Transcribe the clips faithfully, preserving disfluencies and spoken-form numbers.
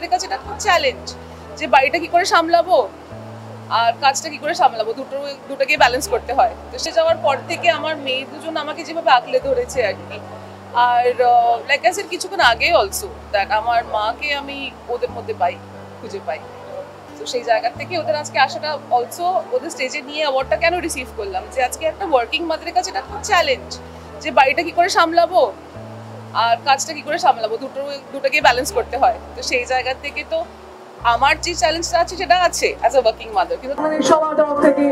কাছে এটা খুব চ্যালেঞ্জ যে বাড়িটা কি করে সামলাবো আর কাজটা কি করে সামলাবো, দুটো দুটোকে ব্যালেন্স করতে হয়। তো সে যাওয়ার পর থেকে আমার মেয়ে দুজন আমাকে যেভাবে আঁকলে ধরেছে আর কি। আর লাইক আই সেড কিছুক্ষণ আগে অলসো দ্যাট আমার মাকে আমি ওদের মধ্যে পাই, খুঁজে পাই। তো সেই জায়গা থেকে ওদের আজকে আসাটা অলসো ওদের স্টেজে নিয়ে অ্যাওয়ার্ডটা কেন রিসিভ করলাম, যে আজকে একটা ওয়ার্কিং মাদারের কাছে এটা খুব চ্যালেঞ্জ যে বাড়িটা কি করে সামলাবো আর কাজটা কি করে সামলাবো, দুটো দুটোকে ব্যালেন্স করতে হয়। তো সেই জায়গা থেকে তো আমার যে চ্যালেঞ্জটা আছে সেটা আছে অ্যাজ আ ওয়ার্কিং মাদার। কিন্তু মানে সবার তরফ থেকে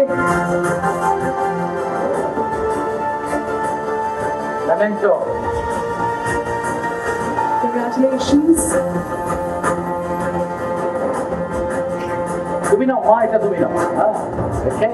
Memento. congratulations. তুমি নাও মা, এটা তুমি নাও। হ্যাঁ, ওকে।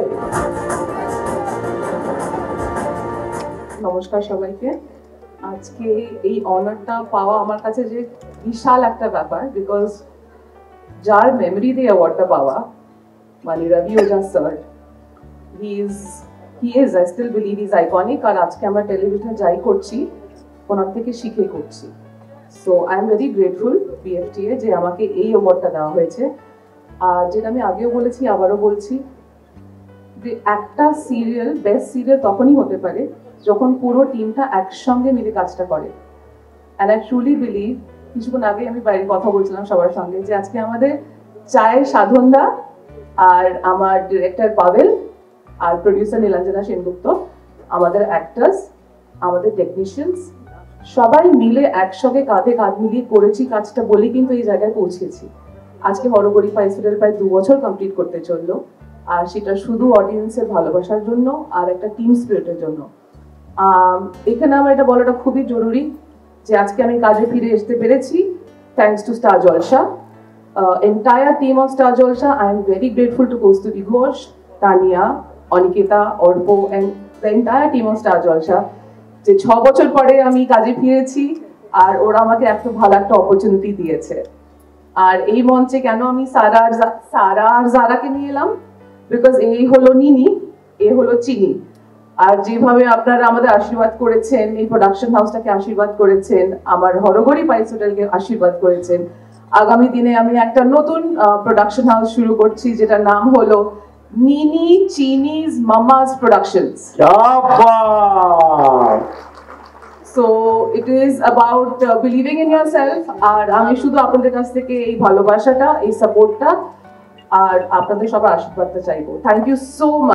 নমস্কার সবাইকে। আজকে এই অনারটা পাওয়া আমার কাছে যে বিশাল একটা ব্যাপার, বিকজ যার মেমোরি দিয়ে অ্যাওয়ার্ডটা পাওয়া মানে Rabi Ojha sir, he is he is I still believe is iconic. আর আজকে আমরা টেলিভিশনে যাই করছি ওনার থেকে শিখে করছি। So I am very grateful BFTA যে আমাকে এই অ্যাওয়ার্ডটা দেওয়া হয়েছে। আর যেটা আমি আগেও বলেছি আবারও বলছি, যে একটা সিরিয়াল বেস্ট সিরিয়াল তখনই হতে পারে যখন পুরো টিমটা একসঙ্গে মিলে কাজটা করে। অ্যান্ড আই ট্রুলি বিলিভ, কিছুক্ষণ আগে আমি বাইরে কথা বলছিলাম সবার সঙ্গে, যে আজকে আমাদের চায়ের সাধনদা আর আমার ডিরেক্টর পাভেল আর প্রডিউসার নীলাঞ্জনা সেনগুপ্ত, আমাদের অ্যাক্টার্স, আমাদের টেকনিশিয়ানস, সবাই মিলে একসঙ্গে কাঁধে কাঁধ মিলিয়ে করেছি কাজটা বলেই কিন্তু এই জায়গায় পৌঁছেছি। আজকে হরগরি ফাইসিটাল প্রায় দু বছর কমপ্লিট করতে চললো, আর সেটা শুধু অডিয়েন্সের ভালোবাসার জন্য আর একটা টিম স্পিরিটের জন্য। এখানে আমার এটা বলাটা খুবই জরুরি যে আজকে আমি কাজে ফিরে আসতে পেরেছি thanks to Star Jalsha, entire team of Star Jalsha. I am very grateful to Kaustuvi Ghosh, Tania, Aniketa, Arpa and the entire team of Star Jalsha, যে ছ বছর পরে আমি কাজে ফিরেছি আর ওরা আমাকে এত ভালো একটা অপরচুনিটি দিয়েছে। আর এই মঞ্চে কেন আমি সারা আর সারা আর জারাকে নিয়ে এলাম, বিকজ এই হলো নিনি, এ হলো চিনি। আর যেভাবে আপনারা আমাদের আশীর্বাদ করেছেন, এই প্রোডাকশন হাউসটাকে আশীর্বাদ করেছেন, আমার হরগরি পাইস হোটেলকে আশীর্বাদ করেছেন, আগামী দিনে আমি একটা নতুন প্রোডাকশন হাউস শুরু করছি যেটার নাম হলো নিনি চিনিজ মামাস productions. So it is about believing in yourself. আর আমি শুধু আপনাদের কাছ থেকে এই ভালোবাসাটা, এই সাপোর্টটা আর আপনাদের সবার আশীর্বাদটা চাইবো। Thank you so much.